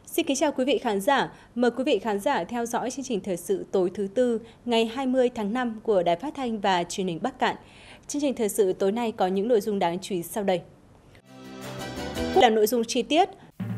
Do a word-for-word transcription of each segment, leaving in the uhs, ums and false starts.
Xin kính chào quý vị khán giả. Mời quý vị khán giả theo dõi chương trình thời sự tối thứ Tư ngày hai mươi tháng năm của Đài Phát thanh và Truyền hình Bắc Kạn. Chương trình thời sự tối nay có những nội dung đáng chú ý sau đây. Là nội dung chi tiết.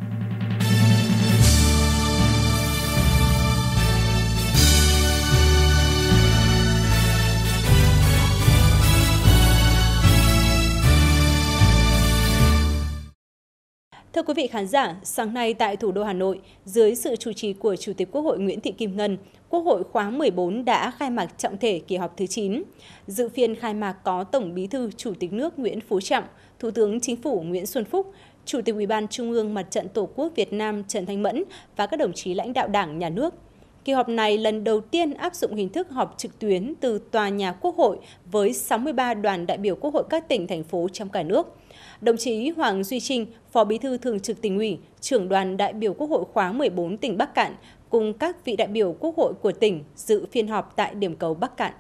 Thưa quý vị khán giả, sáng nay tại thủ đô Hà Nội, dưới sự chủ trì của Chủ tịch Quốc hội Nguyễn Thị Kim Ngân, Quốc hội khóa mười bốn đã khai mạc trọng thể kỳ họp thứ chín. Dự phiên khai mạc có Tổng Bí thư Chủ tịch nước Nguyễn Phú Trọng, Thủ tướng Chính phủ Nguyễn Xuân Phúc, Chủ tịch Ủy ban Trung ương Mặt trận Tổ quốc Việt Nam Trần Thanh Mẫn và các đồng chí lãnh đạo Đảng, Nhà nước. Kỳ họp này lần đầu tiên áp dụng hình thức họp trực tuyến từ tòa nhà Quốc hội với sáu mươi ba đoàn đại biểu Quốc hội các tỉnh, thành phố trong cả nước. Đồng chí Hoàng Duy Trinh, Phó Bí thư Thường trực Tỉnh ủy, trưởng đoàn đại biểu Quốc hội khóa mười bốn tỉnh Bắc Kạn cùng các vị đại biểu Quốc hội của tỉnh dự phiên họp tại điểm cầu Bắc Kạn.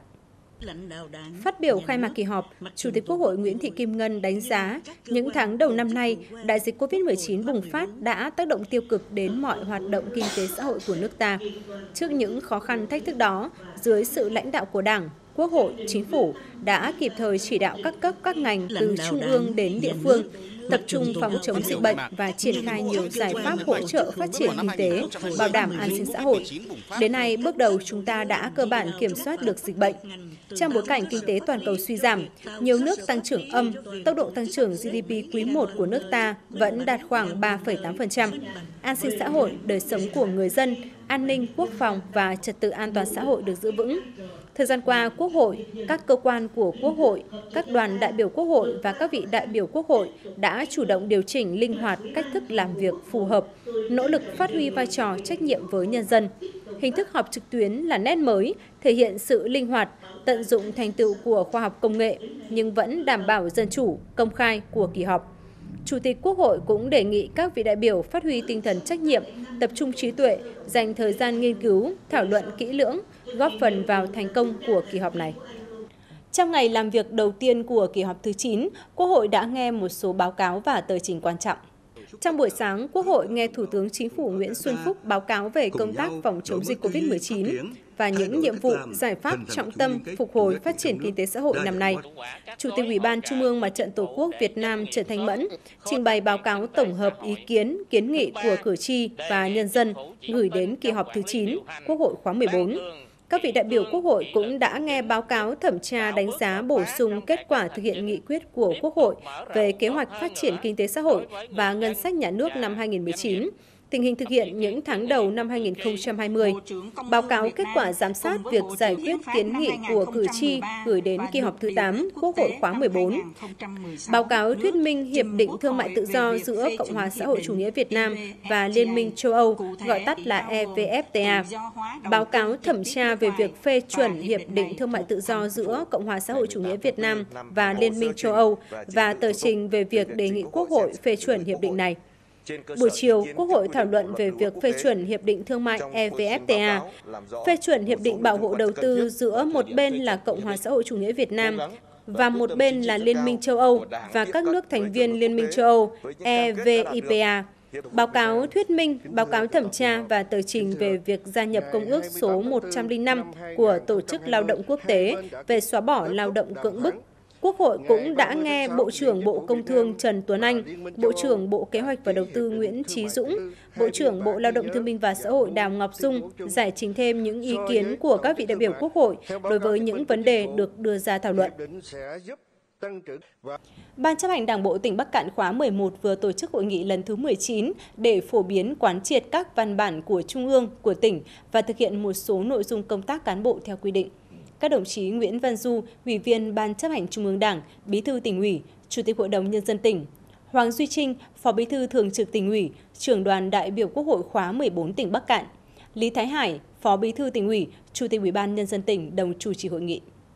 Phát biểu khai mạc kỳ họp, Chủ tịch Quốc hội Nguyễn Thị Kim Ngân đánh giá những tháng đầu năm nay, đại dịch Covid mười chín bùng phát đã tác động tiêu cực đến mọi hoạt động kinh tế xã hội của nước ta. Trước những khó khăn thách thức đó, dưới sự lãnh đạo của Đảng, Quốc hội, Chính phủ đã kịp thời chỉ đạo các cấp các ngành từ trung ương đến địa phương tập trung phòng chống dịch bệnh và triển khai nhiều giải pháp hỗ trợ phát triển kinh tế, bảo đảm an sinh xã hội. Đến nay, bước đầu chúng ta đã cơ bản kiểm soát được dịch bệnh. Trong bối cảnh kinh tế toàn cầu suy giảm, nhiều nước tăng trưởng âm, tốc độ tăng trưởng giê đê pê quý một của nước ta vẫn đạt khoảng ba phẩy tám phần trăm. An sinh xã hội, đời sống của người dân, an ninh, quốc phòng và trật tự an toàn xã hội được giữ vững. Thời gian qua, Quốc hội, các cơ quan của Quốc hội, các đoàn đại biểu Quốc hội và các vị đại biểu Quốc hội đã chủ động điều chỉnh linh hoạt cách thức làm việc phù hợp, nỗ lực phát huy vai trò trách nhiệm với nhân dân. Hình thức họp trực tuyến là nét mới, thể hiện sự linh hoạt, tận dụng thành tựu của khoa học công nghệ, nhưng vẫn đảm bảo dân chủ, công khai của kỳ họp. Chủ tịch Quốc hội cũng đề nghị các vị đại biểu phát huy tinh thần trách nhiệm, tập trung trí tuệ, dành thời gian nghiên cứu, thảo luận kỹ lưỡng, góp phần vào thành công của kỳ họp này. Trong ngày làm việc đầu tiên của kỳ họp thứ chín, Quốc hội đã nghe một số báo cáo và tờ trình quan trọng. Trong buổi sáng, Quốc hội nghe Thủ tướng Chính phủ Nguyễn Xuân Phúc báo cáo về công tác phòng chống dịch Covid mười chín và những nhiệm vụ, giải pháp trọng tâm phục hồi phát triển kinh tế xã hội năm nay. Chủ tịch Ủy ban Trung ương Mặt trận Tổ quốc Việt Nam Trần Thanh Mẫn trình bày báo cáo tổng hợp ý kiến, kiến nghị của cử tri và nhân dân gửi đến kỳ họp thứ chín, Quốc hội khóa mười bốn. Các vị đại biểu Quốc hội cũng đã nghe báo cáo thẩm tra đánh giá bổ sung kết quả thực hiện nghị quyết của Quốc hội về kế hoạch phát triển kinh tế xã hội và ngân sách nhà nước năm hai nghìn không trăm mười chín, tình hình thực hiện những tháng đầu năm hai nghìn không trăm hai mươi, báo cáo kết quả giám sát việc giải quyết kiến nghị của cử tri gửi đến kỳ họp thứ tám, Quốc hội khóa mười bốn, báo cáo thuyết minh Hiệp định Thương mại Tự do giữa Cộng hòa xã hội chủ nghĩa Việt Nam và Liên minh châu Âu, gọi tắt là e vê ép tê a, báo cáo thẩm tra về việc phê chuẩn Hiệp định Thương mại Tự do giữa Cộng hòa xã hội chủ nghĩa Việt Nam và Liên minh châu Âu và tờ trình về việc đề nghị Quốc hội phê chuẩn hiệp định này. Buổi chiều, Quốc hội thảo luận về việc phê chuẩn Hiệp định Thương mại e vê ép tê a, phê chuẩn Hiệp định Bảo hộ Đầu tư giữa một bên là Cộng hòa xã hội chủ nghĩa Việt Nam và một bên là Liên minh châu Âu và các nước thành viên Liên minh châu Âu e vê i pê a, báo cáo thuyết minh, báo cáo thẩm tra và tờ trình về việc gia nhập Công ước số một trăm lẻ năm của Tổ chức Lao động Quốc tế về xóa bỏ lao động cưỡng bức. Quốc hội cũng đã nghe Bộ trưởng Bộ Công Thương Trần Tuấn Anh, Bộ trưởng Bộ Kế hoạch và Đầu tư Nguyễn Chí Dũng, Bộ trưởng Bộ Lao động Thương binh và Xã hội Đào Ngọc Dung giải trình thêm những ý kiến của các vị đại biểu Quốc hội đối với những vấn đề được đưa ra thảo luận. Ban chấp hành Đảng bộ tỉnh Bắc Kạn khóa mười một vừa tổ chức hội nghị lần thứ mười chín để phổ biến quán triệt các văn bản của Trung ương, của tỉnh và thực hiện một số nội dung công tác cán bộ theo quy định. Các đồng chí Nguyễn Văn Du, Ủy viên Ban chấp hành Trung ương Đảng, Bí thư Tỉnh ủy, Chủ tịch Hội đồng Nhân dân tỉnh, Hoàng Duy Trinh, Phó Bí thư Thường trực Tỉnh ủy, trưởng đoàn đại biểu Quốc hội khóa mười bốn tỉnh Bắc Kạn, Lý Thái Hải, Phó Bí thư Tỉnh ủy, Chủ tịch Ủy ban Nhân dân tỉnh đồng chủ trì hội nghị.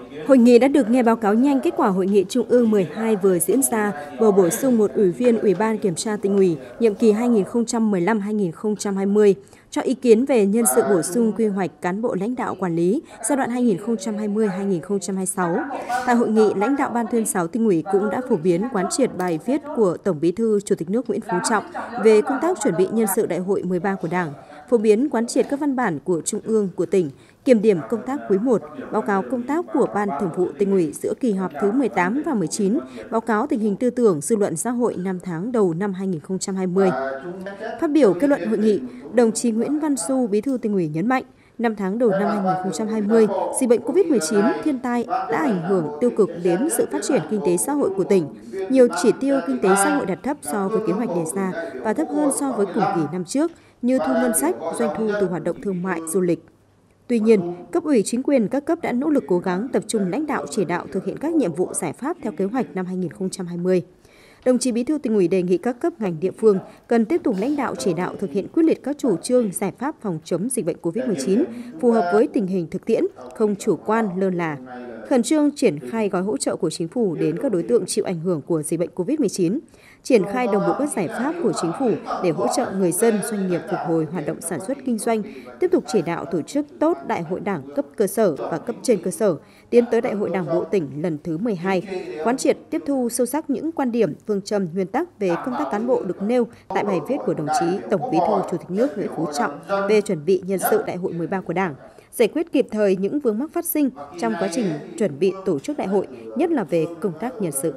Hội nghị đã được nghe báo cáo nhanh kết quả Hội nghị Trung ương mười hai vừa diễn ra, bầu bổ sung một ủy viên Ủy ban Kiểm tra Tỉnh ủy, nhiệm kỳ hai nghìn không trăm mười lăm đến hai nghìn không trăm hai mươi, cho ý kiến về nhân sự bổ sung quy hoạch cán bộ lãnh đạo quản lý giai đoạn hai nghìn không trăm hai mươi đến hai nghìn không trăm hai mươi sáu. Tại hội nghị, lãnh đạo Ban tuyên giáo Tỉnh ủy cũng đã phổ biến quán triệt bài viết của Tổng Bí thư Chủ tịch nước Nguyễn Phú Trọng về công tác chuẩn bị nhân sự Đại hội mười ba của Đảng, phổ biến quán triệt các văn bản của Trung ương, của tỉnh, kiểm điểm công tác quý một, báo cáo công tác của Ban Thường vụ Tỉnh ủy giữa kỳ họp thứ mười tám và mười chín, báo cáo tình hình tư tưởng, dư luận xã hội năm tháng đầu năm hai nghìn không trăm hai mươi. Phát biểu kết luận hội nghị, đồng chí Nguyễn Văn Du, Bí thư Tỉnh ủy nhấn mạnh, năm tháng đầu năm hai nghìn không trăm hai mươi, dịch bệnh Covid mười chín, thiên tai đã ảnh hưởng tiêu cực đến sự phát triển kinh tế xã hội của tỉnh. Nhiều chỉ tiêu kinh tế xã hội đạt thấp so với kế hoạch đề ra và thấp hơn so với cùng kỳ năm trước, như thu ngân sách, doanh thu từ hoạt động thương mại, du lịch. Tuy nhiên, cấp ủy chính quyền các cấp đã nỗ lực cố gắng tập trung lãnh đạo chỉ đạo thực hiện các nhiệm vụ giải pháp theo kế hoạch năm hai nghìn không trăm hai mươi. Đồng chí Bí thư Tỉnh ủy đề nghị các cấp ngành địa phương cần tiếp tục lãnh đạo chỉ đạo thực hiện quyết liệt các chủ trương, giải pháp phòng chống dịch bệnh Covid mười chín phù hợp với tình hình thực tiễn, không chủ quan, lơ là. Khẩn trương triển khai gói hỗ trợ của chính phủ đến các đối tượng chịu ảnh hưởng của dịch bệnh Covid mười chín, triển khai đồng bộ các giải pháp của chính phủ để hỗ trợ người dân, doanh nghiệp phục hồi hoạt động sản xuất kinh doanh, tiếp tục chỉ đạo tổ chức tốt Đại hội Đảng cấp cơ sở và cấp trên cơ sở, tiến tới Đại hội Đảng bộ tỉnh lần thứ mười hai, quán triệt tiếp thu sâu sắc những quan điểm, phương châm, nguyên tắc về công tác cán bộ được nêu tại bài viết của đồng chí Tổng Bí thư Chủ tịch nước Nguyễn Phú Trọng về chuẩn bị nhân sự Đại hội mười ba của Đảng, giải quyết kịp thời những vướng mắc phát sinh trong quá trình chuẩn bị tổ chức đại hội, nhất là về công tác nhân sự.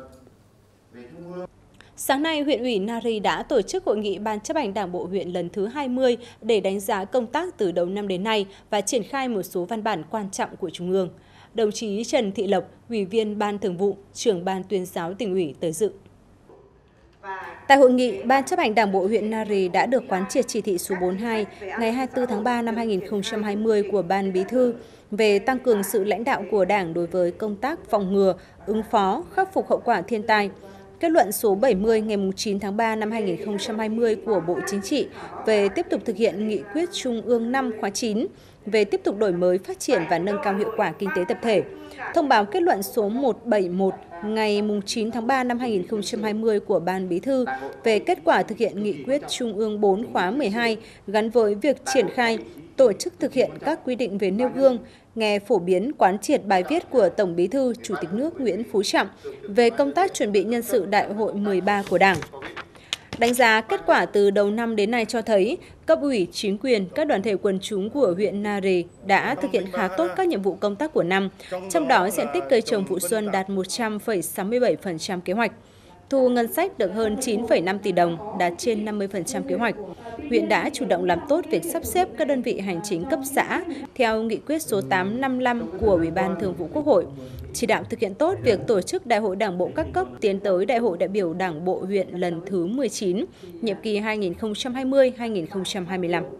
Sáng nay, huyện ủy Nari đã tổ chức hội nghị Ban chấp hành Đảng bộ huyện lần thứ hai mươi để đánh giá công tác từ đầu năm đến nay và triển khai một số văn bản quan trọng của Trung ương. Đồng chí Trần Thị Lộc, Ủy viên Ban Thường vụ, Trưởng Ban Tuyên giáo Tỉnh ủy tới dự. Tại hội nghị, Ban chấp hành Đảng bộ huyện Nari đã được quán triệt chỉ thị số bốn mươi hai ngày hai mươi tư tháng ba năm hai nghìn không trăm hai mươi của Ban Bí thư về tăng cường sự lãnh đạo của Đảng đối với công tác phòng ngừa, ứng phó, khắc phục hậu quả thiên tai. Kết luận số bảy mươi ngày chín tháng ba năm hai nghìn không trăm hai mươi của Bộ Chính trị về tiếp tục thực hiện nghị quyết Trung ương năm khóa chín về tiếp tục đổi mới, phát triển và nâng cao hiệu quả kinh tế tập thể. Thông báo kết luận số một trăm bảy mươi mốt ngày chín tháng ba năm hai nghìn không trăm hai mươi của Ban Bí thư về kết quả thực hiện nghị quyết Trung ương bốn khóa mười hai gắn với việc triển khai, tổ chức thực hiện các quy định về nêu gương, nghe phổ biến quán triệt bài viết của Tổng Bí thư Chủ tịch nước Nguyễn Phú Trọng về công tác chuẩn bị nhân sự Đại hội mười ba của Đảng. Đánh giá kết quả từ đầu năm đến nay cho thấy, cấp ủy, chính quyền, các đoàn thể quần chúng của huyện Nari đã thực hiện khá tốt các nhiệm vụ công tác của năm, trong đó diện tích cây trồng vụ xuân đạt một trăm phẩy sáu mươi bảy phần trăm kế hoạch. Thu ngân sách được hơn chín phẩy năm tỷ đồng, đạt trên năm mươi phần trăm kế hoạch. Huyện đã chủ động làm tốt việc sắp xếp các đơn vị hành chính cấp xã theo nghị quyết số tám trăm năm mươi lăm của Ủy ban Thường vụ Quốc hội, chỉ đạo thực hiện tốt việc tổ chức Đại hội Đảng bộ các cấp tiến tới Đại hội đại biểu Đảng bộ huyện lần thứ mười chín, nhiệm kỳ hai nghìn không trăm hai mươi đến hai nghìn không trăm hai mươi lăm.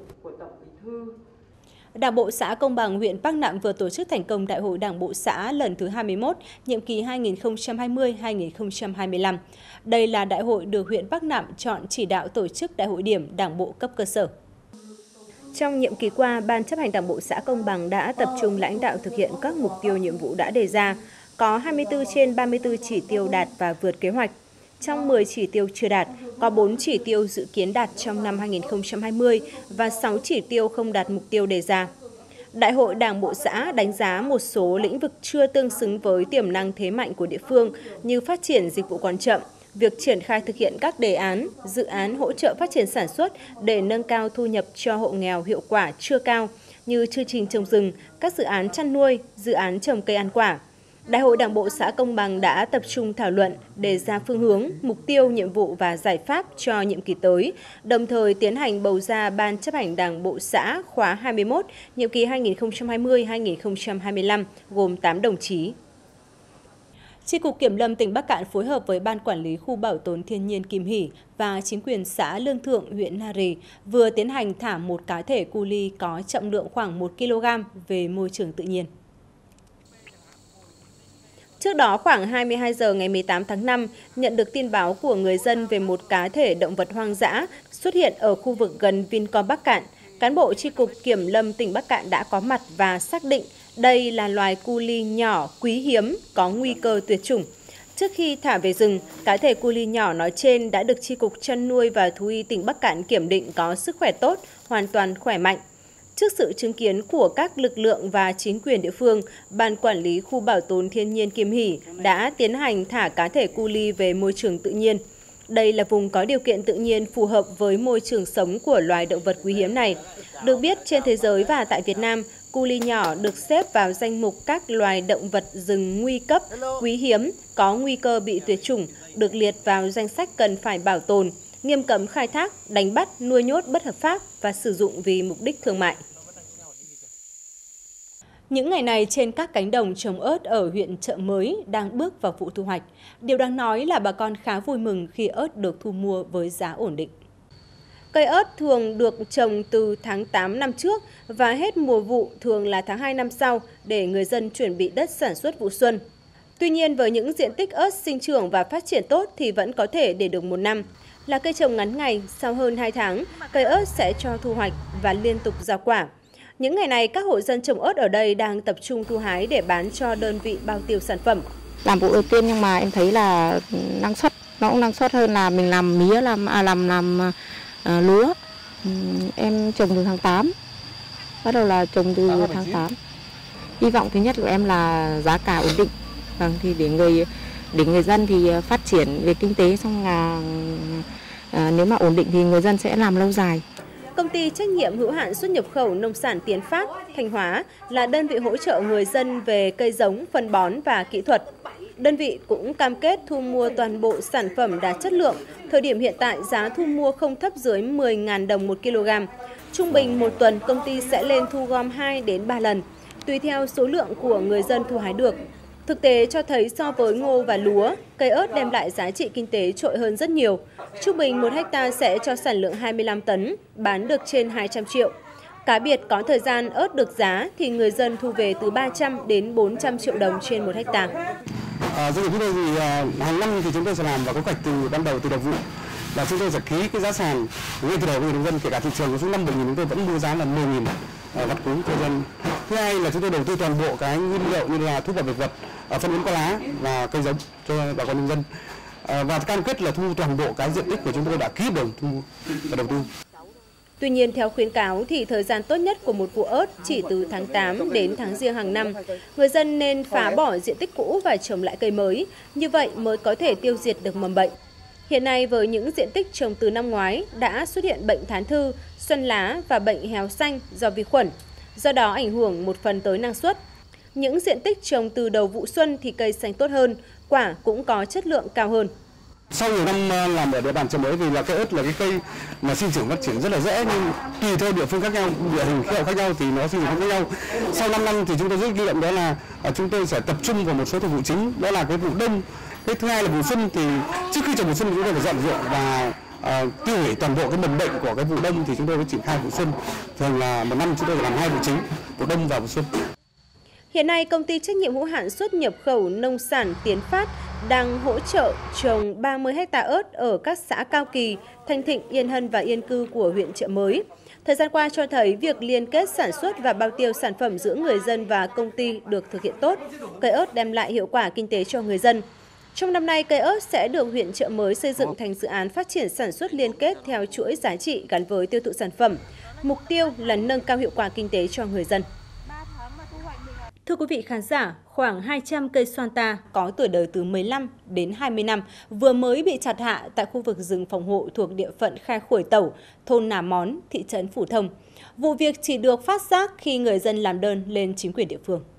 Đảng bộ xã Công Bằng, huyện Bắc Nạm vừa tổ chức thành công Đại hội Đảng bộ xã lần thứ hai mươi mốt, nhiệm kỳ hai nghìn không trăm hai mươi đến hai nghìn không trăm hai mươi lăm. Đây là đại hội được huyện Bắc Nạm chọn chỉ đạo tổ chức đại hội điểm Đảng bộ cấp cơ sở. Trong nhiệm kỳ qua, Ban chấp hành Đảng bộ xã Công Bằng đã tập trung lãnh đạo thực hiện các mục tiêu nhiệm vụ đã đề ra, có hai mươi tư trên ba mươi tư chỉ tiêu đạt và vượt kế hoạch. Trong mười chỉ tiêu chưa đạt, có bốn chỉ tiêu dự kiến đạt trong năm hai nghìn không trăm hai mươi và sáu chỉ tiêu không đạt mục tiêu đề ra. Đại hội Đảng bộ xã đánh giá một số lĩnh vực chưa tương xứng với tiềm năng thế mạnh của địa phương như phát triển dịch vụ còn chậm, việc triển khai thực hiện các đề án, dự án hỗ trợ phát triển sản xuất để nâng cao thu nhập cho hộ nghèo hiệu quả chưa cao như chương trình trồng rừng, các dự án chăn nuôi, dự án trồng cây ăn quả. Đại hội Đảng bộ xã Công Bằng đã tập trung thảo luận, đề ra phương hướng, mục tiêu, nhiệm vụ và giải pháp cho nhiệm kỳ tới, đồng thời tiến hành bầu ra Ban chấp hành Đảng bộ xã khóa hai mươi mốt, nhiệm kỳ hai nghìn không trăm hai mươi đến hai nghìn không trăm hai mươi lăm, gồm tám đồng chí. Chi cục Kiểm lâm tỉnh Bắc Kạn phối hợp với Ban Quản lý Khu Bảo tồn Thiên nhiên Kim Hỷ và chính quyền xã Lương Thượng, huyện Nari vừa tiến hành thả một cá thể cu li có trọng lượng khoảng một ki lô gam về môi trường tự nhiên. Trước đó, khoảng hai mươi hai giờ ngày mười tám tháng năm, nhận được tin báo của người dân về một cá thể động vật hoang dã xuất hiện ở khu vực gần Vincom Bắc Kạn. Cán bộ Chi cục Kiểm lâm tỉnh Bắc Kạn đã có mặt và xác định Đây là loài cu li nhỏ, quý hiếm, có nguy cơ tuyệt chủng. Trước khi thả về rừng, cá thể cu li nhỏ nói trên đã được Chi cục Chăn nuôi và Thú y tỉnh Bắc Kạn kiểm định có sức khỏe tốt, hoàn toàn khỏe mạnh. Trước sự chứng kiến của các lực lượng và chính quyền địa phương, Ban Quản lý Khu Bảo tồn Thiên nhiên Kim Hỷ đã tiến hành thả cá thể cu li về môi trường tự nhiên. Đây là vùng có điều kiện tự nhiên phù hợp với môi trường sống của loài động vật quý hiếm này. Được biết, trên thế giới và tại Việt Nam, cu li nhỏ được xếp vào danh mục các loài động vật rừng nguy cấp, quý hiếm, có nguy cơ bị tuyệt chủng, được liệt vào danh sách cần phải bảo tồn, nghiêm cấm khai thác, đánh bắt, nuôi nhốt bất hợp pháp và sử dụng vì mục đích thương mại. Những ngày này trên các cánh đồng trồng ớt ở huyện Chợ Mới đang bước vào vụ thu hoạch. Điều đáng nói là bà con khá vui mừng khi ớt được thu mua với giá ổn định. Cây ớt thường được trồng từ tháng tám năm trước và hết mùa vụ thường là tháng hai năm sau để người dân chuẩn bị đất sản xuất vụ xuân. Tuy nhiên với những diện tích ớt sinh trưởng và phát triển tốt thì vẫn có thể để được một năm. Là cây trồng ngắn ngày, sau hơn hai tháng, cây ớt sẽ cho thu hoạch và liên tục ra quả. Những ngày này, các hộ dân trồng ớt ở đây đang tập trung thu hái để bán cho đơn vị bao tiêu sản phẩm. Làm vụ đầu tiên nhưng mà em thấy là năng suất, nó cũng năng suất hơn là mình làm mía, làm à, làm làm à, lúa. Em trồng từ tháng tám, bắt đầu là trồng từ tháng tám. Hy vọng thứ nhất của em là giá cả ổn định, vâng, thì để người để người dân thì phát triển về kinh tế, xong là à, nếu mà ổn định thì người dân sẽ làm lâu dài. Công ty trách nhiệm hữu hạn xuất nhập khẩu nông sản Tiến Phát, Thanh Hóa là đơn vị hỗ trợ người dân về cây giống, phân bón và kỹ thuật. Đơn vị cũng cam kết thu mua toàn bộ sản phẩm đạt chất lượng. Thời điểm hiện tại, giá thu mua không thấp dưới mười nghìn đồng một kg. Trung bình một tuần, công ty sẽ lên thu gom hai đến ba lần, tùy theo số lượng của người dân thu hái được. Thực tế cho thấy so với ngô và lúa, cây ớt đem lại giá trị kinh tế trội hơn rất nhiều. Trung bình một hectare sẽ cho sản lượng hai mươi lăm tấn, bán được trên hai trăm triệu. Cá biệt có thời gian ớt được giá thì người dân thu về từ ba trăm đến bốn trăm triệu đồng trên một hectare. À, doanh nghiệp chúng tôi thì à, hàng năm thì chúng tôi sẽ làm và có hoạch từ ban đầu từ đầu vụ là chúng tôi sẽ ký cái giá sàn ngay từ đầu với nông dân, kể cả thị trường của chúng năm bảy nghìn chúng tôi vẫn mua giá là mười nghìn vắt cú cho dân. Thứ hai là chúng tôi đầu tư toàn bộ cái nguyên liệu như là thuốc bảo vệ vật, phân bón có lá và cây giống cho bà con nông dân, à, và cam kết là thu toàn bộ cái diện tích của chúng tôi đã ký hợp đồng thu và đầu tư. Tuy nhiên, theo khuyến cáo thì thời gian tốt nhất của một vụ ớt chỉ từ tháng tám đến tháng Giêng hàng năm. Người dân nên phá bỏ diện tích cũ và trồng lại cây mới, như vậy mới có thể tiêu diệt được mầm bệnh. Hiện nay với những diện tích trồng từ năm ngoái đã xuất hiện bệnh thán thư, xoăn lá và bệnh héo xanh do vi khuẩn, do đó ảnh hưởng một phần tới năng suất. Những diện tích trồng từ đầu vụ xuân thì cây xanh tốt hơn, quả cũng có chất lượng cao hơn. Sau nhiều năm làm ở địa bàn Chợ Mới vì là cây ớt là cái cây mà sinh trưởng phát triển rất là dễ, nhưng tùy theo địa phương khác nhau, địa hình khí hậu khác nhau thì nó sinh trưởng khác nhau. Sau năm năm thì chúng tôi rút kinh nghiệm đó là chúng tôi sẽ tập trung vào một số thời vụ chính, đó là cái vụ đông. Cái thứ hai là vụ xuân thì trước khi trồng vụ xuân chúng tôi phải dọn ruộng và uh, tiêu hủy toàn bộ cái mầm bệnh của cái vụ đông thì chúng tôi mới triển khai vụ xuân. Thường là một năm chúng tôi phải làm hai vụ chính, vụ đông và vụ xuân. Hiện nay, công ty trách nhiệm hữu hạn xuất nhập khẩu nông sản Tiến Phát đang hỗ trợ trồng ba mươi héc ta ớt ở các xã Cao Kỳ, Thanh Thịnh, Yên Hân và Yên Cư của huyện Chợ Mới. Thời gian qua cho thấy việc liên kết sản xuất và bao tiêu sản phẩm giữa người dân và công ty được thực hiện tốt. Cây ớt đem lại hiệu quả kinh tế cho người dân. Trong năm nay, cây ớt sẽ được huyện Chợ Mới xây dựng thành dự án phát triển sản xuất liên kết theo chuỗi giá trị gắn với tiêu thụ sản phẩm. Mục tiêu là nâng cao hiệu quả kinh tế cho người dân. Thưa quý vị khán giả, khoảng hai trăm cây xoan ta có tuổi đời từ mười lăm đến hai mươi năm vừa mới bị chặt hạ tại khu vực rừng phòng hộ thuộc địa phận Khe Khuổi Tẩu, thôn Nà Món, thị trấn Phủ Thông. Vụ việc chỉ được phát giác khi người dân làm đơn lên chính quyền địa phương.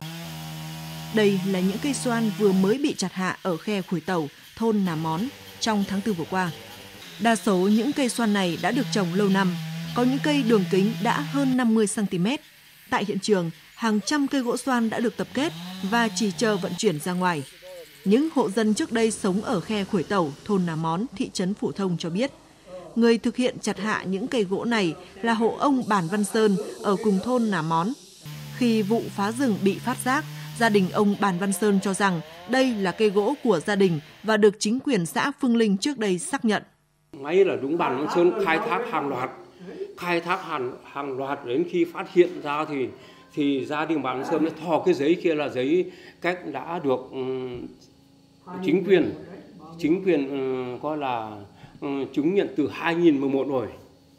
Đây là những cây xoan vừa mới bị chặt hạ ở Khe Khuổi Tẩu, thôn Nà Món trong tháng tư vừa qua. Đa số những cây xoan này đã được trồng lâu năm, có những cây đường kính đã hơn năm mươi xăng ti mét. Tại hiện trường, hàng trăm cây gỗ xoan đã được tập kết và chỉ chờ vận chuyển ra ngoài. Những hộ dân trước đây sống ở Khe Khuổi Tẩu, thôn Nà Món, thị trấn Phủ Thông cho biết, người thực hiện chặt hạ những cây gỗ này là hộ ông Bàn Văn Sơn ở cùng thôn Nà Món. Khi vụ phá rừng bị phát giác, gia đình ông Bàn Văn Sơn cho rằng đây là cây gỗ của gia đình và được chính quyền xã Phương Linh trước đây xác nhận. Ngay là đúng Bàn Văn Sơn khai thác hàng loạt, khai thác hàng, hàng loạt đến khi phát hiện ra thì thì gia đình bạn Sơn nó thò cái giấy kia là giấy cách đã được um, chính quyền chính quyền um, coi là um, chứng nhận từ hai nghìn mười một rồi.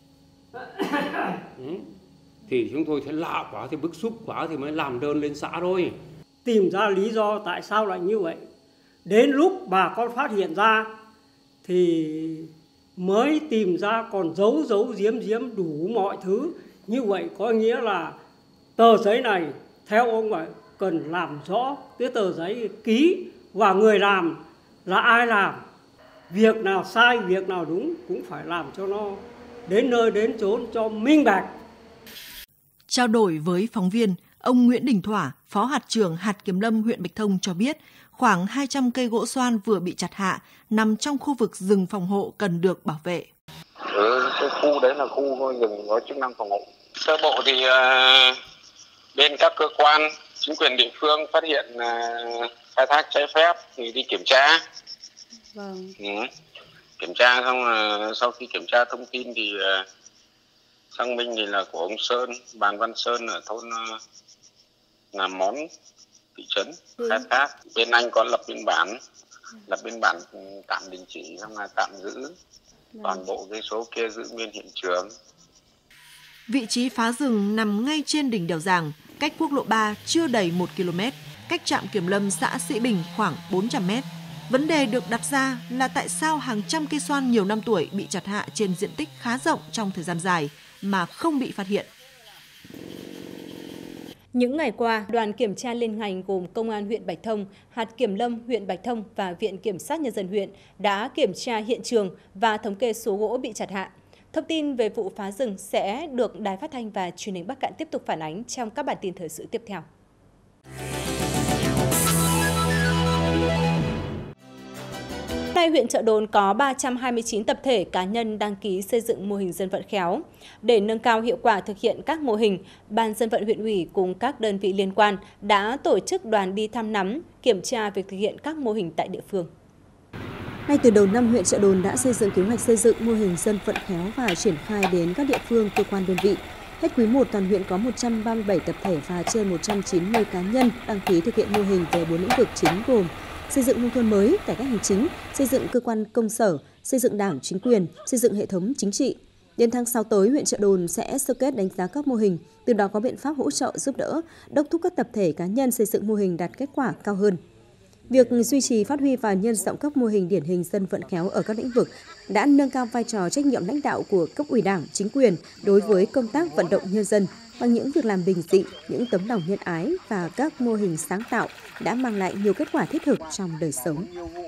Ừ. Thì chúng tôi thấy lạ quá, thì bức xúc quá thì mới làm đơn lên xã thôi. Tìm ra lý do tại sao lại như vậy. Đến lúc bà con phát hiện ra thì mới tìm ra còn giấu giấu giếm giếm đủ mọi thứ. Như vậy có nghĩa là tờ giấy này theo ông ấy cần làm rõ cái tờ giấy ký và người làm là ai làm. Việc nào sai, việc nào đúng cũng phải làm cho nó đến nơi đến chốn cho minh bạch. Trao đổi với phóng viên, ông Nguyễn Đình Thỏa, Phó hạt trưởng hạt kiểm lâm huyện Bạch Thông cho biết, khoảng hai trăm cây gỗ xoan vừa bị chặt hạ nằm trong khu vực rừng phòng hộ cần được bảo vệ. Ừ, cái khu đấy là khu rừng có chức năng phòng hộ. Sơ bộ thì uh, bên các cơ quan, chính quyền địa phương phát hiện uh, khai thác trái phép thì đi kiểm tra. Vâng. Ừ. Kiểm tra xong uh, sau khi kiểm tra thông tin thì uh, xác minh thì là của ông Sơn, Bàn Văn Sơn ở thôn uh, Nàm Món, thị trấn ừ. khai thác. Bên anh có lập biên bản, lập biên bản tạm đình chỉ xong là tạm giữ vâng. toàn bộ cái số kia giữ nguyên hiện trường. Vị trí phá rừng nằm ngay trên đỉnh đèo Giàng, cách quốc lộ ba chưa đầy một ki lô mét, cách trạm kiểm lâm xã Sĩ Bình khoảng bốn trăm mét. Vấn đề được đặt ra là tại sao hàng trăm cây xoan nhiều năm tuổi bị chặt hạ trên diện tích khá rộng trong thời gian dài mà không bị phát hiện. Những ngày qua, đoàn kiểm tra liên ngành gồm Công an huyện Bạch Thông, hạt kiểm lâm huyện Bạch Thông và Viện Kiểm sát Nhân dân huyện đã kiểm tra hiện trường và thống kê số gỗ bị chặt hạ. Thông tin về vụ phá rừng sẽ được Đài Phát thanh và Truyền hình Bắc Kạn tiếp tục phản ánh trong các bản tin thời sự tiếp theo. Nay huyện Chợ Đồn có ba trăm hai mươi chín tập thể cá nhân đăng ký xây dựng mô hình dân vận khéo. Để nâng cao hiệu quả thực hiện các mô hình, Ban dân vận huyện ủy cùng các đơn vị liên quan đã tổ chức đoàn đi thăm nắm, kiểm tra việc thực hiện các mô hình tại địa phương. Ngay từ đầu năm, huyện Chợ Đồn đã xây dựng kế hoạch xây dựng mô hình dân vận khéo và triển khai đến các địa phương, cơ quan đơn vị. Hết quý một, toàn huyện có một trăm ba mươi bảy tập thể và trên một trăm chín mươi cá nhân đăng ký thực hiện mô hình về bốn lĩnh vực chính gồm xây dựng nông thôn mới, cải cách hành chính, xây dựng cơ quan công sở, xây dựng đảng, chính quyền, xây dựng hệ thống chính trị. Đến tháng sáu tới, huyện Chợ Đồn sẽ sơ kết đánh giá các mô hình, từ đó có biện pháp hỗ trợ giúp đỡ, đốc thúc các tập thể cá nhân xây dựng mô hình đạt kết quả cao hơn. Việc duy trì, phát huy và nhân rộng các mô hình điển hình dân vận khéo ở các lĩnh vực đã nâng cao vai trò trách nhiệm lãnh đạo của cấp ủy Đảng, chính quyền đối với công tác vận động nhân dân bằng những việc làm bình dị, những tấm lòng nhân ái và các mô hình sáng tạo đã mang lại nhiều kết quả thiết thực trong đời sống.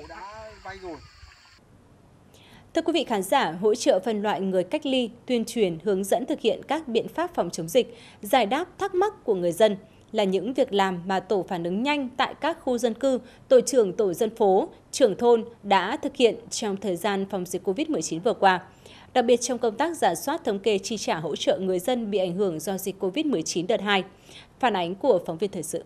Thưa quý vị khán giả, hỗ trợ phân loại người cách ly, tuyên truyền, hướng dẫn thực hiện các biện pháp phòng chống dịch, giải đáp thắc mắc của người dân là những việc làm mà tổ phản ứng nhanh tại các khu dân cư, tổ trưởng tổ dân phố, trưởng thôn đã thực hiện trong thời gian phòng dịch Covid mười chín vừa qua. Đặc biệt trong công tác rà soát thống kê chi trả hỗ trợ người dân bị ảnh hưởng do dịch Covid mười chín đợt hai. Phản ánh của phóng viên thời sự.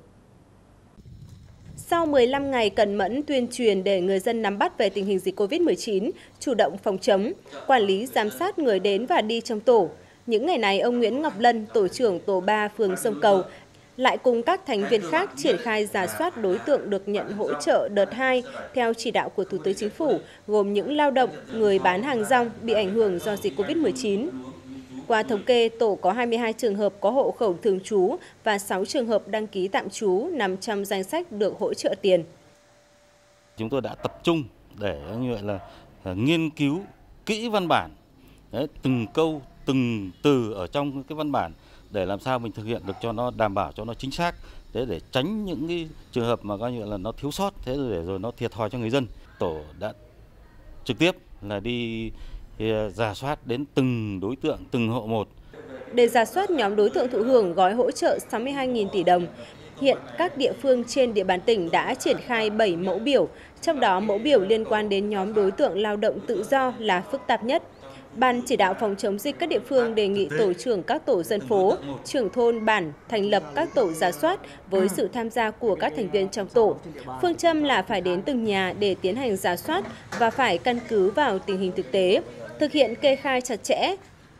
Sau mười lăm ngày cẩn mẫn tuyên truyền để người dân nắm bắt về tình hình dịch Covid mười chín, chủ động phòng chống, quản lý giám sát người đến và đi trong tổ, những ngày này ông Nguyễn Ngọc Lân, tổ trưởng tổ ba phường Sông Cầu, lại cùng các thành viên khác triển khai rà soát đối tượng được nhận hỗ trợ đợt hai theo chỉ đạo của Thủ tướng Chính phủ, gồm những lao động, người bán hàng rong bị ảnh hưởng do dịch Covid mười chín. Qua thống kê, tổ có hai mươi hai trường hợp có hộ khẩu thường trú và sáu trường hợp đăng ký tạm trú nằm trong danh sách được hỗ trợ tiền. Chúng tôi đã tập trung để như vậy là nghiên cứu kỹ văn bản, đấy, từng câu, từng từ ở trong cái văn bản để làm sao mình thực hiện được cho nó đảm bảo cho nó chính xác, để để tránh những cái trường hợp mà coi như là nó thiếu sót, thế rồi để rồi nó thiệt thòi cho người dân. Tổ đã trực tiếp là đi rà soát đến từng đối tượng, từng hộ một. Để rà soát nhóm đối tượng thụ hưởng gói hỗ trợ sáu mươi hai nghìn tỷ đồng, hiện các địa phương trên địa bàn tỉnh đã triển khai bảy mẫu biểu, trong đó mẫu biểu liên quan đến nhóm đối tượng lao động tự do là phức tạp nhất. Ban chỉ đạo phòng chống dịch các địa phương đề nghị tổ trưởng các tổ dân phố, trưởng thôn bản thành lập các tổ rà soát với sự tham gia của các thành viên trong tổ. Phương châm là phải đến từng nhà để tiến hành rà soát và phải căn cứ vào tình hình thực tế, thực hiện kê khai chặt chẽ,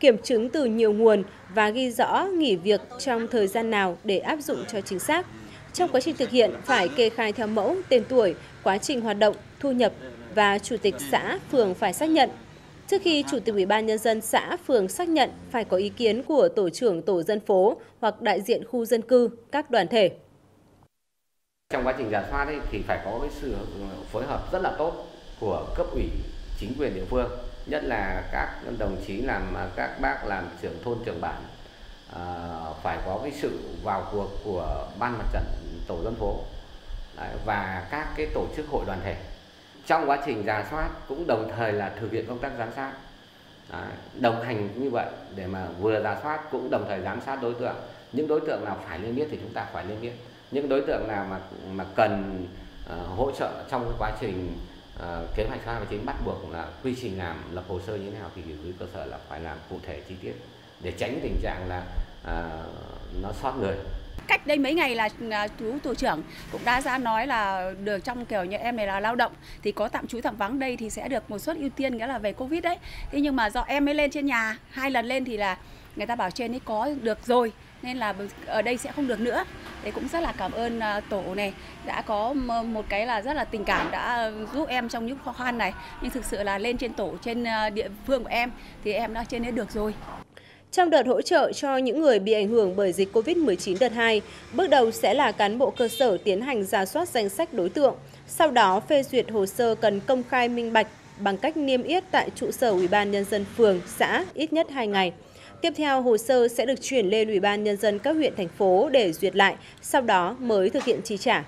kiểm chứng từ nhiều nguồn và ghi rõ nghỉ việc trong thời gian nào để áp dụng cho chính xác. Trong quá trình thực hiện phải kê khai theo mẫu, tên tuổi, quá trình hoạt động, thu nhập và chủ tịch xã, phường phải xác nhận. Trước khi Chủ tịch Ủy ban Nhân dân xã, phường xác nhận phải có ý kiến của tổ trưởng tổ dân phố hoặc đại diện khu dân cư, các đoàn thể. Trong quá trình rà soát ấy, thì phải có cái sự phối hợp rất là tốt của cấp ủy, chính quyền địa phương, nhất là các đồng chí làm các bác làm trưởng thôn trưởng bản, à, phải có cái sự vào cuộc của ban mặt trận tổ dân phố đấy, và các cái tổ chức hội đoàn thể. Trong quá trình rà soát cũng đồng thời là thực hiện công tác giám sát, đấy, đồng hành như vậy để mà vừa rà soát cũng đồng thời giám sát đối tượng. Những đối tượng nào phải niêm yết thì chúng ta phải niêm yết. Những đối tượng nào mà mà cần uh, hỗ trợ trong cái quá trình uh, kế hoạch hai mươi chín bắt buộc là quy trình làm, lập hồ sơ như thế nào thì dưới cơ sở là phải làm cụ thể chi tiết để tránh tình trạng là uh, nó sót người. Cách đây mấy ngày là chú tổ trưởng cũng đã ra nói là được trong kiểu như em này là lao động thì có tạm trú tạm vắng đây thì sẽ được một suất ưu tiên, nghĩa là về Covid đấy. Thế nhưng mà do em mới lên trên nhà, hai lần lên thì là người ta bảo trên ấy có được rồi nên là ở đây sẽ không được nữa. Thế cũng rất là cảm ơn tổ này đã có một cái là rất là tình cảm đã giúp em trong những khó khăn này. Nhưng thực sự là lên trên tổ, trên địa phương của em thì em đã trên đấy được rồi. Trong đợt hỗ trợ cho những người bị ảnh hưởng bởi dịch Covid mười chín đợt hai, bước đầu sẽ là cán bộ cơ sở tiến hành rà soát danh sách đối tượng, sau đó phê duyệt hồ sơ cần công khai minh bạch bằng cách niêm yết tại trụ sở Ủy ban Nhân dân phường, xã ít nhất hai ngày. Tiếp theo, hồ sơ sẽ được chuyển lên Ủy ban Nhân dân các huyện, thành phố để duyệt lại, sau đó mới thực hiện chi trả.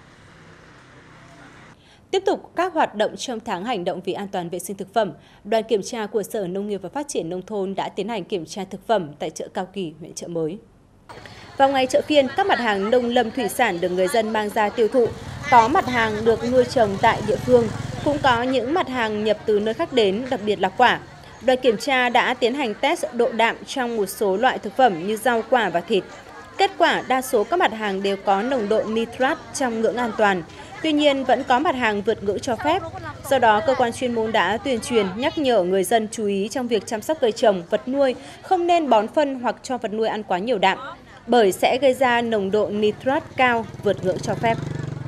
Tiếp tục các hoạt động trong tháng hành động vì an toàn vệ sinh thực phẩm, đoàn kiểm tra của Sở Nông nghiệp và Phát triển Nông thôn đã tiến hành kiểm tra thực phẩm tại chợ Cao Kỳ, huyện Chợ Mới. Vào ngày chợ phiên, các mặt hàng nông lâm thủy sản được người dân mang ra tiêu thụ, có mặt hàng được nuôi trồng tại địa phương, cũng có những mặt hàng nhập từ nơi khác đến, đặc biệt là quả. Đoàn kiểm tra đã tiến hành test độ đạm trong một số loại thực phẩm như rau quả và thịt. Kết quả, đa số các mặt hàng đều có nồng độ nitrat trong ngưỡng an toàn. Tuy nhiên, vẫn có mặt hàng vượt ngưỡng cho phép. Do đó, cơ quan chuyên môn đã tuyên truyền, nhắc nhở người dân chú ý trong việc chăm sóc cây trồng, vật nuôi, không nên bón phân hoặc cho vật nuôi ăn quá nhiều đạm, bởi sẽ gây ra nồng độ nitrat cao vượt ngưỡng cho phép.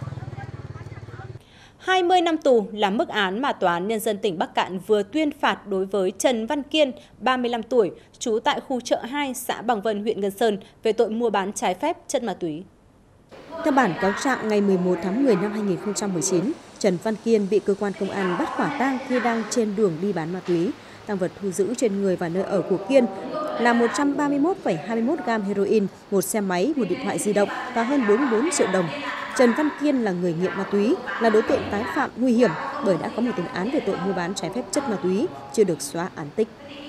hai mươi năm tù là mức án mà Tòa án Nhân dân tỉnh Bắc Kạn vừa tuyên phạt đối với Trần Văn Kiên, ba mươi lăm tuổi, trú tại khu chợ hai, xã Bằng Vân, huyện Ngân Sơn, về tội mua bán trái phép chất ma túy. Theo bản cáo trạng ngày mười một tháng mười năm hai nghìn không trăm mười chín, Trần Văn Kiên bị cơ quan công an bắt quả tang khi đang trên đường đi bán ma túy. Tang vật thu giữ trên người và nơi ở của Kiên là một trăm ba mươi mốt phẩy hai mươi mốt gam heroin, một xe máy, một điện thoại di động và hơn bốn mươi bốn triệu đồng. Trần Văn Kiên là người nghiện ma túy, là đối tượng tái phạm nguy hiểm bởi đã có một tiền án về tội mua bán trái phép chất ma túy, chưa được xóa án tích.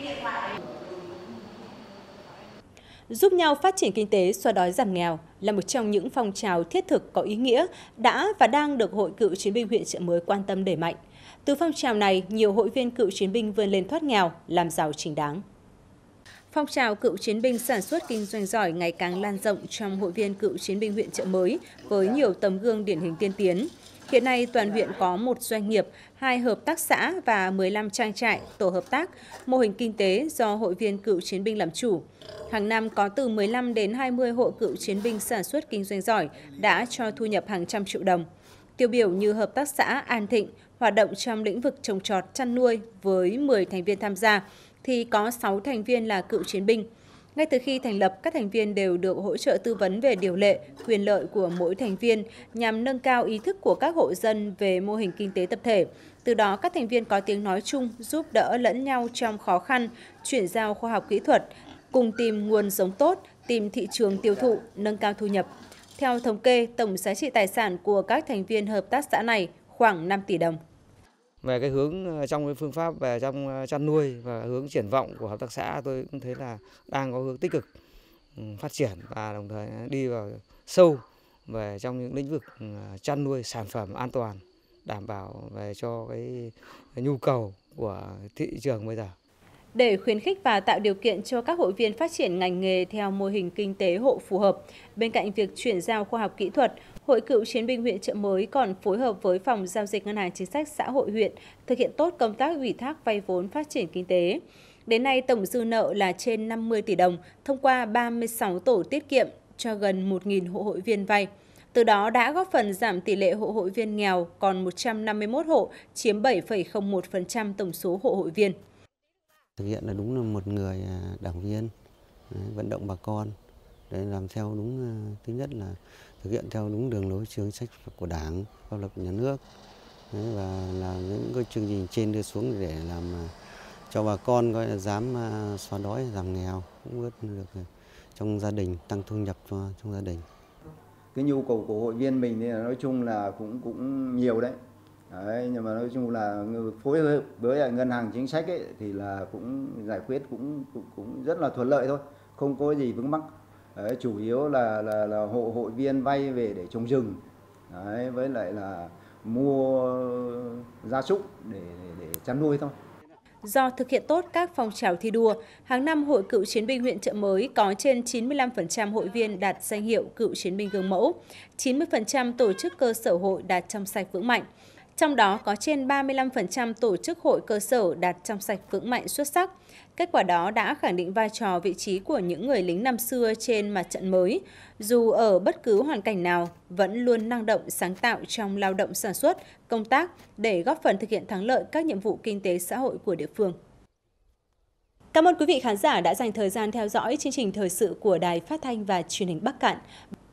Giúp nhau phát triển kinh tế, xóa đói giảm nghèo là một trong những phong trào thiết thực có ý nghĩa đã và đang được Hội Cựu Chiến binh huyện Chợ Mới quan tâm đẩy mạnh. Từ phong trào này, nhiều hội viên cựu chiến binh vươn lên thoát nghèo, làm giàu chính đáng. Phong trào cựu chiến binh sản xuất kinh doanh giỏi ngày càng lan rộng trong hội viên cựu chiến binh huyện Chợ Mới với nhiều tấm gương điển hình tiên tiến. Hiện nay, toàn huyện có một doanh nghiệp, hai hợp tác xã và mười lăm trang trại, tổ hợp tác, mô hình kinh tế do hội viên cựu chiến binh làm chủ. Hàng năm có từ mười lăm đến hai mươi hộ cựu chiến binh sản xuất kinh doanh giỏi đã cho thu nhập hàng trăm triệu đồng. Tiêu biểu như hợp tác xã An Thịnh, hoạt động trong lĩnh vực trồng trọt, chăn nuôi với mười thành viên tham gia, thì có sáu thành viên là cựu chiến binh. Ngay từ khi thành lập, các thành viên đều được hỗ trợ tư vấn về điều lệ, quyền lợi của mỗi thành viên nhằm nâng cao ý thức của các hộ dân về mô hình kinh tế tập thể. Từ đó, các thành viên có tiếng nói chung, giúp đỡ lẫn nhau trong khó khăn, chuyển giao khoa học kỹ thuật, cùng tìm nguồn giống tốt, tìm thị trường tiêu thụ, nâng cao thu nhập. Theo thống kê, tổng giá trị tài sản của các thành viên hợp tác xã này khoảng năm tỷ đồng. Về cái hướng trong cái phương pháp về trong chăn nuôi và hướng triển vọng của hợp tác xã, tôi cũng thấy là đang có hướng tích cực phát triển và đồng thời đi vào sâu về trong những lĩnh vực chăn nuôi sản phẩm an toàn, đảm bảo về cho cái nhu cầu của thị trường bây giờ. Để khuyến khích và tạo điều kiện cho các hội viên phát triển ngành nghề theo mô hình kinh tế hộ phù hợp, bên cạnh việc chuyển giao khoa học kỹ thuật, Hội Cựu Chiến binh huyện Chợ Mới còn phối hợp với Phòng Giao dịch Ngân hàng Chính sách Xã hội huyện thực hiện tốt công tác ủy thác vay vốn phát triển kinh tế. Đến nay, tổng dư nợ là trên năm mươi tỷ đồng thông qua ba mươi sáu tổ tiết kiệm cho gần một nghìn hộ hội viên vay. Từ đó đã góp phần giảm tỷ lệ hộ hội viên nghèo còn một trăm năm mươi mốt hộ, chiếm bảy phẩy không một phần trăm tổng số hộ hội viên. Thực hiện là đúng là một người đảng viên, vận động bà con để làm theo đúng, thứ nhất là thực hiện theo đúng đường lối chính sách của Đảng, pháp luật của nhà nước, và làm những cái chương trình trên đưa xuống để làm cho bà con coi là dám xóa đói giảm nghèo, cũng bớt được trong gia đình, tăng thu nhập cho trong gia đình. Cái nhu cầu của hội viên mình thì nói chung là cũng cũng nhiều đấy. Đấy, nhưng mà nói chung là phối hợp với ngân hàng chính sách ấy, thì là cũng giải quyết cũng, cũng cũng rất là thuận lợi thôi, không có gì vướng mắc. Đấy, chủ yếu là là là hộ hội viên vay về để trồng rừng, đấy, với lại là mua gia súc để, để để chăn nuôi thôi. Do thực hiện tốt các phong trào thi đua, hàng năm Hội Cựu Chiến binh huyện Chợ Mới có trên chín mươi lăm phần trăm hội viên đạt danh hiệu Cựu Chiến binh gương mẫu, chín mươi phần trăm tổ chức cơ sở hội đạt trong sạch vững mạnh. Trong đó có trên ba mươi lăm phần trăm tổ chức hội cơ sở đạt trong sạch vững mạnh xuất sắc. Kết quả đó đã khẳng định vai trò vị trí của những người lính năm xưa trên mặt trận mới, dù ở bất cứ hoàn cảnh nào, vẫn luôn năng động sáng tạo trong lao động sản xuất, công tác để góp phần thực hiện thắng lợi các nhiệm vụ kinh tế xã hội của địa phương. Cảm ơn quý vị khán giả đã dành thời gian theo dõi chương trình thời sự của Đài Phát thanh và Truyền hình Bắc Kạn.